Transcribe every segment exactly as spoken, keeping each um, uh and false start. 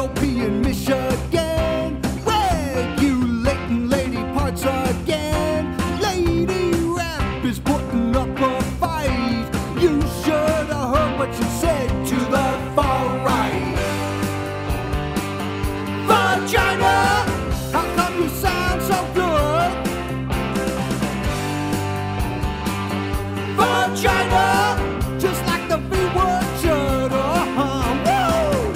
L P in Michigan, regulating lady parts again. Lady rap is putting up a fight. You should have heard what she said to the far right. Vagina, how come you sound so good? Vagina, just like the V-word should, uh-huh, woo!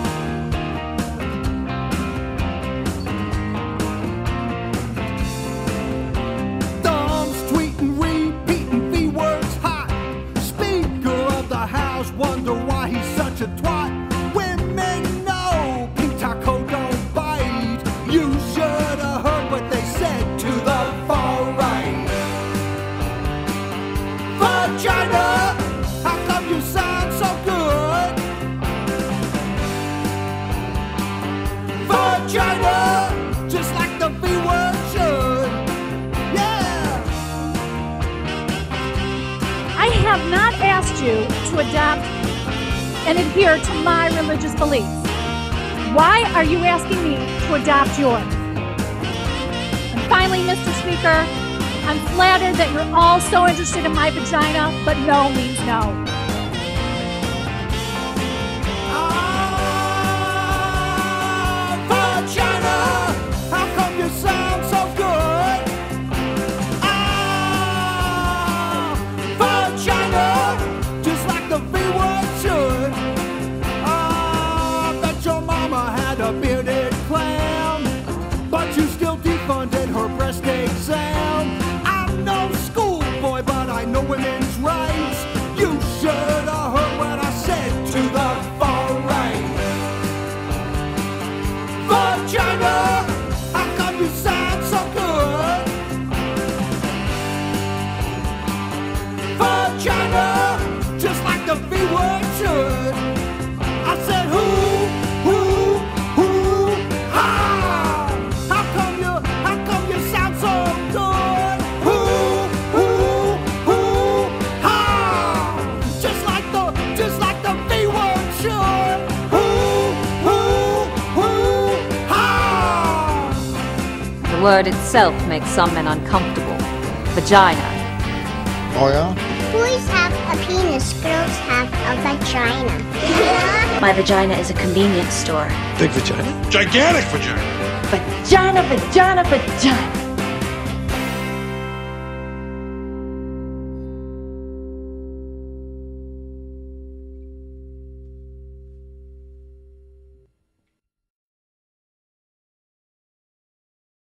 Thumbs tweeting, repeating, V-words hot. Speaker of the House wonder why he's such a twat. Women know pink taco don't bite. You should have heard what they said to the far right. Vagina, how come you sound so good? Vagina, just like the V-word should. Yeah! I have not asked you to adopt and adhere to my religious beliefs. Why are you asking me to adopt yours? And finally, Mister Speaker, I'm flattered that you're all so interested in my vagina, but no means no. Ah, vagina, how come you sound so good? Ah, vagina, just like the V-word should. Ah, bet your mama had a bearded clown, but you still defunded her breast exam. I'm no schoolboy, but I know women's rights. You should have heard what I said to the far right. Vagina, how come you sound so good? Vagina, just like the V-word should. I said who, who, who, ha! How come you, how come you sound so good? Who, who, who, ha! Just like the, just like the V-word should. Who, who, who, ha! The word itself makes some men uncomfortable. Vagina. Oh yeah? Boys have a penis, girls have a vagina. My vagina is a convenience store. Big vagina. Gigantic vagina. Vagina, vagina, vagina.